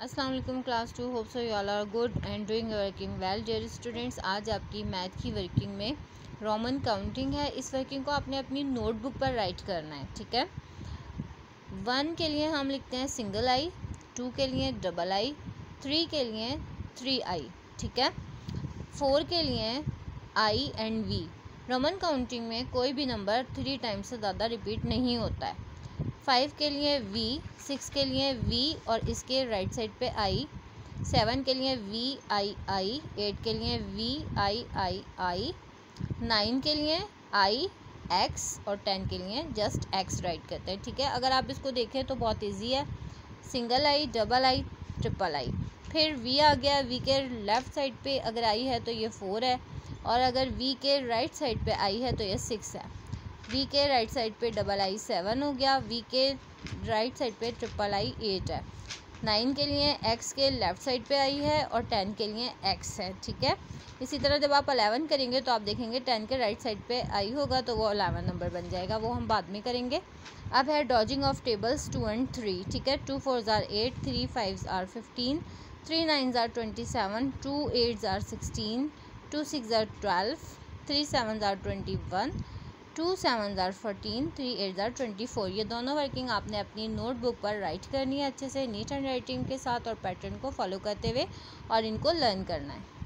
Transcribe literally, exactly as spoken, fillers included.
अस्सलाम वालेकुम class two. Hope so you all are good and doing working well dear students. आज आपकी math की वर्किंग में रोमन काउंटिंग है। इस वर्किंग को आपने अपनी नोटबुक पर राइट करना है, ठीक है। वन के लिए हम लिखते हैं सिंगल आई, टू के लिए डबल आई, थ्री के लिए थ्री आई, ठीक है। फोर के लिए I and V. Roman counting में कोई भी नंबर थ्री टाइम्स से ज़्यादा रिपीट नहीं होता है। फाइव के लिए वी, सिक्स के लिए वी और इसके राइट साइड पे आई, सेवन के लिए वी आई आई, एट के लिए we I I I, nine के लिए आई एक्स और टेन के लिए जस्ट एक्स राइट करते हैं, ठीक है। अगर आप इसको देखें तो बहुत इजी है। Single I, double I, triple I, फिर वी आ गया। वी के लेफ़्ट साइड पे अगर आई है तो ये फोर है, और अगर वी के राइट साइड पे आई है तो ये सिक्स है। वी के राइट साइड पे डबल आई सेवन हो गया। वी के राइट साइड पे ट्रिपल आई एट है। नाइन के लिए एक्स के लेफ़्ट साइड पे आई है और टेन के लिए एक्स है, ठीक है। इसी तरह जब आप अलेवन करेंगे तो आप देखेंगे टेन के राइट साइड पे आई होगा तो वो अलेवन नंबर बन जाएगा, वो हम बाद में करेंगे। अब है dodging of tables two and three, ठीक है। टू फोर ज़ार एट, थ्री फाइव ज़ार फिफ्टीन, थ्री नाइन ज़ार ट्वेंटी सेवन, टू एट ज़ार सिक्सटीन, टू सिक्स ज़ार ट्वेल्व, थ्री सेवन ज़ार ट्वेंटी वन, टू सेवन ज़ार फोर्टीन, थ्री एट ज़ार ट्वेंटी फोर। ये दोनों वर्किंग आपने अपनी नोटबुक पर राइट करनी है अच्छे से, नीट हैंड राइटिंग के साथ और पैटर्न को फॉलो करते हुए, और इनको लर्न करना है।